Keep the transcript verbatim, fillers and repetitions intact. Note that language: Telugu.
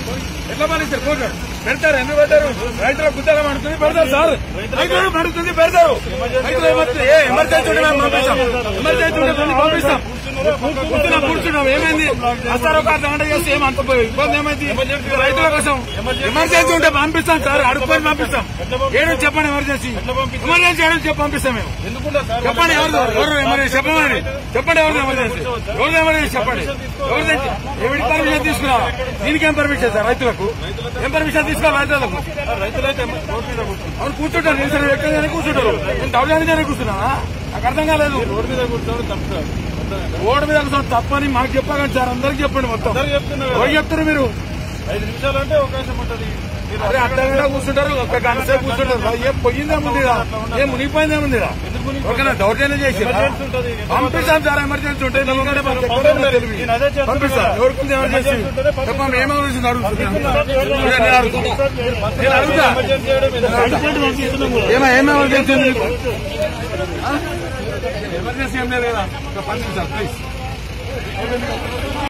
ఎట్లా పండిస్తారు కోర్టు పెడతారు ఎందుకు పెట్టారు రైతుల గుద్దలం పడుతుంది పెడతారు సార్ రైతులు పడుతుంది పెడతారు రైతులు ఏ ఎమర్జెన్సీ ఉంటే మేము పంపిస్తాం ఎమర్జెన్సీ ఉంటే పంపిస్తాం కూర్చున్నాం కూర్చున్నాం ఏమైంది అస్తారు ఒక అర్ధ గంట చేస్తే ఏమంత ఇబ్బంది ఏమైంది రైతుల కోసం ఎమర్జెన్సీ ఉంటే పంపిస్తాం సార్ అడుగుకొని పంపిస్తాం ఏడు చెప్పండి ఎమర్జెన్సీ ఎమర్జెన్సీ ఏడు చెప్పి పంపిస్తాం మేము చెప్పండి ఎవరు ఎవరు ఎమర్జెన్సీ చెప్పమని చెప్పండి ఎవరు ఎమర్జెన్సీ ఎవరు ఎమర్జెన్సీ చెప్పండి ఎవరు ఎవరి పర్మిషన్ తీసుకున్నావా దీనికేం పర్మిషన్ సార్ రైతులకు ఏం పర్మిషన్ తీసుకోవాలి రైతులకు రైతులైతే అవును కూర్చుంటారు నిరసన వ్యక్తంగానే కూర్చుంటారు నేను దౌర్జన్యంగానే కూర్చున్నావా నాకు అర్థం కాలేదు రోడ్డు మీద కూర్చోవడం తప్పు రోడ్డు మీద కూర్చోవడం తప్పని మాకు చెప్పాలి సార్ అందరికి చెప్పండి మొత్తం ఎవరు చెప్తారు మీరు ఐదు నిమిషాలు అంటే అవకాశం ఉంటుంది అరే అర్ధ గంట కూర్చుంటారు ఒక గంట సేపు కూర్చుంటారు ఏం పోయిందేముంది ఏం మునిగిపోయిందేముంది ఒకనా దౌర్జన్యం చేసి పంపిస్తాం సార్ ఎమర్జెన్సీ ఉంటే పంపిస్తాం ఎవరికి ఎమర్జెన్సీ చెప్పండి ఏం ఎమర్జెన్సీ అడుగుతున్నాను నేను అడుగుతా ఏమో ఏం ఎమర్జెన్సీ ఎమర్జెన్సీ ఏం లేదు కదా పంపిస్తాం ప్లీజ్